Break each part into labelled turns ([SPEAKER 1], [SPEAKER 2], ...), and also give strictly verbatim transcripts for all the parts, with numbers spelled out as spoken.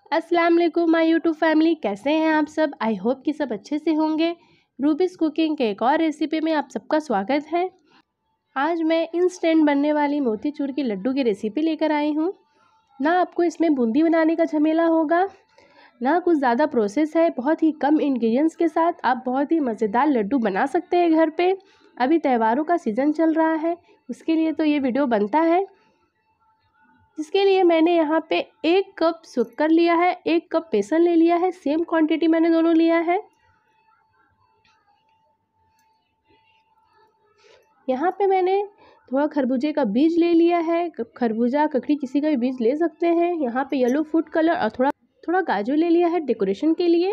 [SPEAKER 1] अस्सलाम वालेकुम my YouTube family, कैसे हैं आप सब। आई होप कि सब अच्छे से होंगे। रूबीज कुकिंग के एक और रेसिपी में आप सबका स्वागत है। आज मैं इंस्टेंट बनने वाली मोतीचूर की लड्डू की रेसिपी लेकर आई हूँ। ना आपको इसमें बूंदी बनाने का झमेला होगा, ना कुछ ज़्यादा प्रोसेस है। बहुत ही कम इंग्रेडिएंट्स के साथ आप बहुत ही मज़ेदार लड्डू बना सकते हैं घर पे। अभी त्योहारों का सीज़न चल रहा है, उसके लिए तो ये वीडियो बनता है। इसके लिए मैंने यहाँ पे एक कप शक्कर लिया है, एक कप बेसन ले लिया है। सेम क्वांटिटी मैंने दोनों लिया है। यहाँ पे मैंने थोड़ा खरबूजे का बीज ले लिया है। खरबूजा ककड़ी किसी का भी बीज ले सकते हैं। यहाँ पे येलो फूड कलर और थोड़ा थोड़ा गाजर ले लिया है डेकोरेशन के लिए।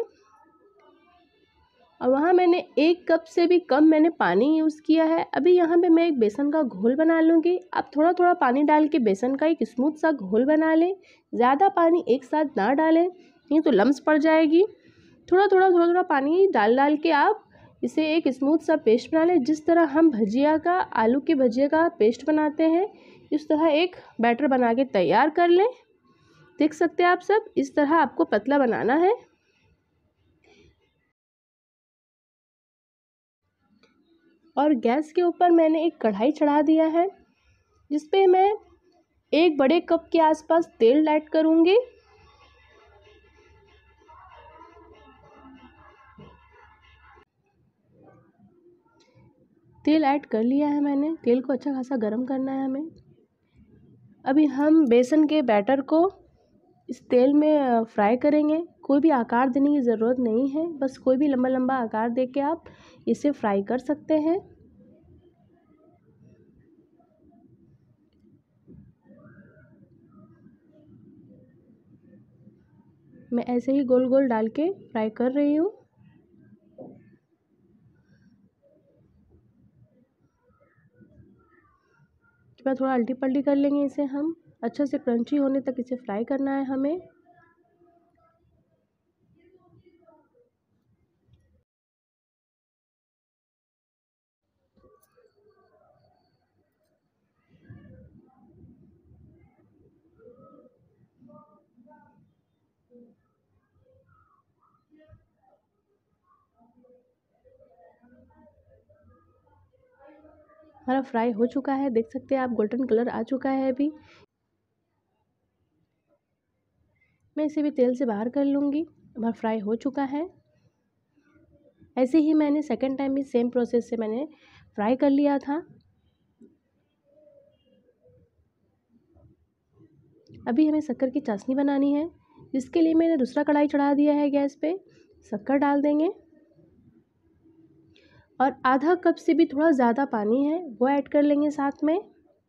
[SPEAKER 1] और वहाँ मैंने एक कप से भी कम मैंने पानी यूज़ किया है। अभी यहाँ पे मैं एक बेसन का घोल बना लूँगी। आप थोड़ा थोड़ा पानी डाल के बेसन का एक स्मूथ सा घोल बना लें। ज़्यादा पानी एक साथ ना डालें, नहीं तो लम्स पड़ जाएगी। थोड़ा थोड़ा थोड़ा थोड़ा पानी डाल डाल के आप इसे एक स्मूथ सा पेस्ट बना लें। जिस तरह हम भजिया का आलू के भजिया का पेस्ट बनाते हैं, इस तरह एक बैटर बना के तैयार कर लें। देख सकते हैं आप सब, इस तरह आपको पतला बनाना है। और गैस के ऊपर मैंने एक कढ़ाई चढ़ा दिया है, जिस पे मैं एक बड़े कप के आसपास तेल ऐड करूँगी। तेल ऐड कर लिया है मैंने। तेल को अच्छा खासा गर्म करना है हमें। अभी हम बेसन के बैटर को इस तेल में फ्राई करेंगे। कोई भी आकार देने की ज़रूरत नहीं है, बस कोई भी लंबा लंबा आकार दे के आप इसे फ्राई कर सकते हैं। मैं ऐसे ही गोल गोल डाल के फ्राई कर रही हूँ। उसके बाद थोड़ा अल्टी पल्टी कर लेंगे इसे हम। अच्छे से क्रंची होने तक इसे फ्राई करना है हमें। हमारा फ्राई हो चुका है, देख सकते हैं आप, गोल्डन कलर आ चुका है। अभी मैं इसे भी तेल से बाहर कर लूँगी। हमारा फ्राई हो चुका है। ऐसे ही मैंने सेकंड टाइम भी सेम प्रोसेस से मैंने फ्राई कर लिया था। अभी हमें शक्कर की चाशनी बनानी है, जिसके लिए मैंने दूसरा कढ़ाई चढ़ा दिया है गैस पे। शक्कर डाल देंगे और आधा कप से भी थोड़ा ज़्यादा पानी है वो ऐड कर लेंगे साथ में।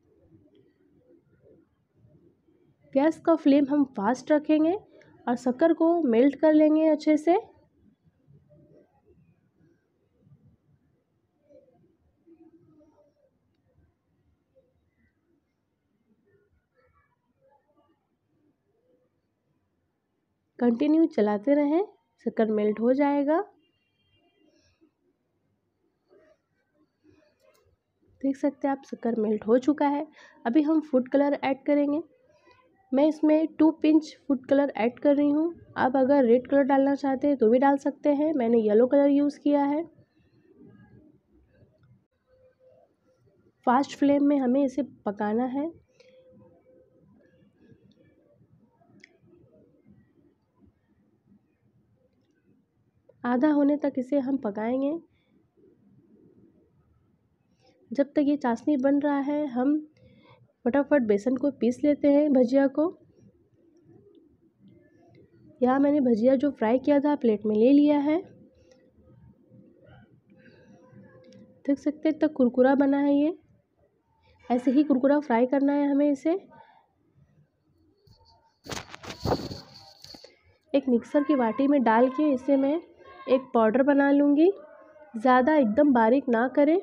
[SPEAKER 1] गैस का फ्लेम हम फास्ट रखेंगे और शक्कर को मेल्ट कर लेंगे अच्छे से। कंटिन्यू चलाते रहें, शक्कर मेल्ट हो जाएगा। देख सकते हैं आप, शक्कर मेल्ट हो चुका है। अभी हम फूड कलर ऐड करेंगे। मैं इसमें two pinch food colour add कर रही हूँ। आप अगर रेड कलर डालना चाहते हैं तो भी डाल सकते हैं। मैंने येलो कलर यूज़ किया है। फास्ट फ्लेम में हमें इसे पकाना है। आधा होने तक इसे हम पकाएंगे। जब तक ये चाशनी बन रहा है, हम फटाफट बेसन को पीस लेते हैं भजिया को। यहाँ मैंने भजिया जो फ्राई किया था प्लेट में ले लिया है। देख सकते हैं तक कुरकुरा बना है ये। ऐसे ही कुरकुरा फ्राई करना है हमें इसे। एक मिक्सर की बाटी में डाल के इसे मैं एक पाउडर बना लूँगी। ज़्यादा एकदम बारीक ना करें।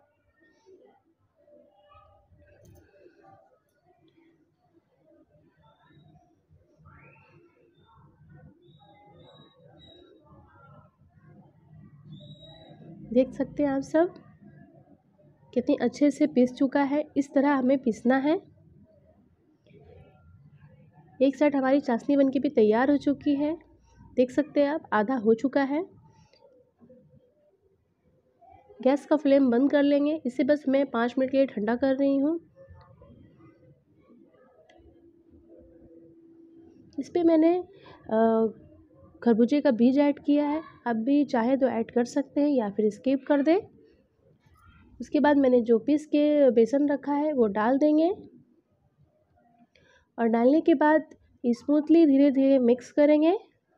[SPEAKER 1] देख सकते हैं आप सब कितनी अच्छे से पीस चुका है। इस तरह हमें पीसना है। एक साइड हमारी चाशनी बनके भी तैयार हो चुकी है, देख सकते हैं आप, आधा हो चुका है। गैस का फ्लेम बंद कर लेंगे। इसे बस मैं पाँच मिनट के लिए ठंडा कर रही हूँ। इस पर मैंने खरबूजे का बीज ऐड किया है। आप भी चाहे तो ऐड कर सकते हैं या फिर स्किप कर दें। उसके बाद मैंने जो पीस के बेसन रखा है वो डाल देंगे और डालने के बाद स्मूथली धीरे धीरे मिक्स करेंगे।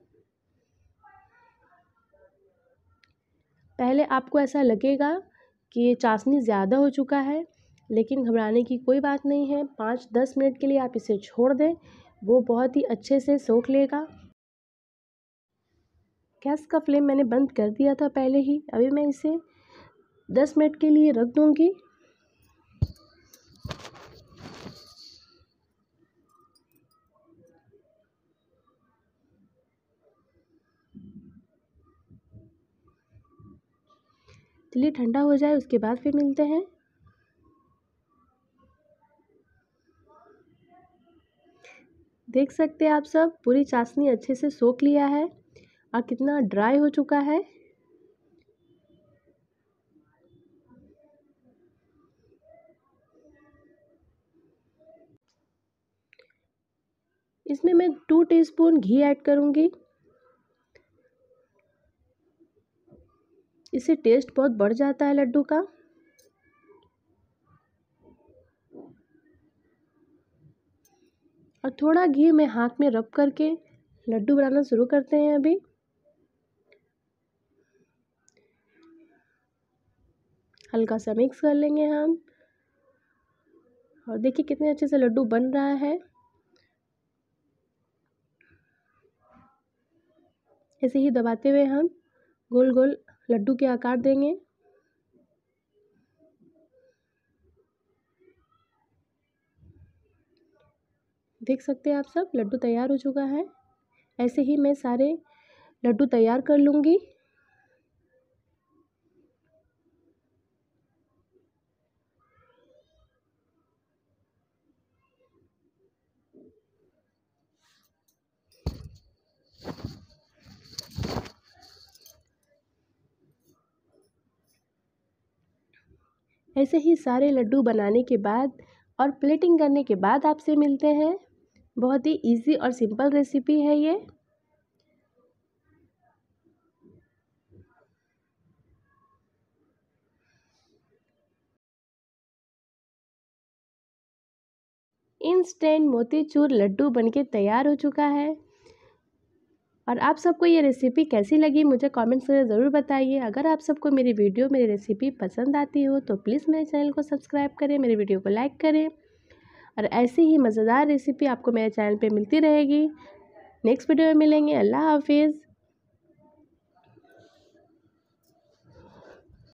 [SPEAKER 1] पहले आपको ऐसा लगेगा कि ये चाशनी ज़्यादा हो चुका है, लेकिन घबराने की कोई बात नहीं है। पाँच दस मिनट के लिए आप इसे छोड़ दें, वो बहुत ही अच्छे से सोख लेगा। गैस का फ्लेम मैंने बंद कर दिया था पहले ही। अभी मैं इसे दस मिनट के लिए रख दूंगी। चलिए ठंडा हो जाए, उसके बाद फिर मिलते हैं। देख सकते हैं आप सब, पूरी चाशनी अच्छे से सोख लिया है और कितना ड्राई हो चुका है। इसमें मैं टू टीस्पून घी ऐड करूंगी। इससे टेस्ट बहुत बढ़ जाता है लड्डू का। और थोड़ा घी मैं हाथ में रब करके लड्डू बनाना शुरू करते हैं। अभी हल्का सा मिक्स कर लेंगे हम और देखिए कितने अच्छे से लड्डू बन रहा है। ऐसे ही दबाते हुए हम गोल गोल लड्डू के आकार देंगे। देख सकते हैं आप सब, लड्डू तैयार हो चुका है। ऐसे ही मैं सारे लड्डू तैयार कर लूँगी। ऐसे ही सारे लड्डू बनाने के बाद और प्लेटिंग करने के बाद आपसे मिलते हैं। बहुत ही इजी और सिंपल रेसिपी है ये। इंस्टेंट मोतीचूर लड्डू बनके तैयार हो चुका है। और आप सबको ये रेसिपी कैसी लगी मुझे कमेंट्स में ज़रूर बताइए। अगर आप सबको मेरी वीडियो मेरी रेसिपी पसंद आती हो तो प्लीज़ मेरे चैनल को सब्सक्राइब करें, मेरे वीडियो को लाइक करें और ऐसी ही मज़ेदार रेसिपी आपको मेरे चैनल पे मिलती रहेगी। नेक्स्ट वीडियो में मिलेंगे। अल्लाह हाफिज़।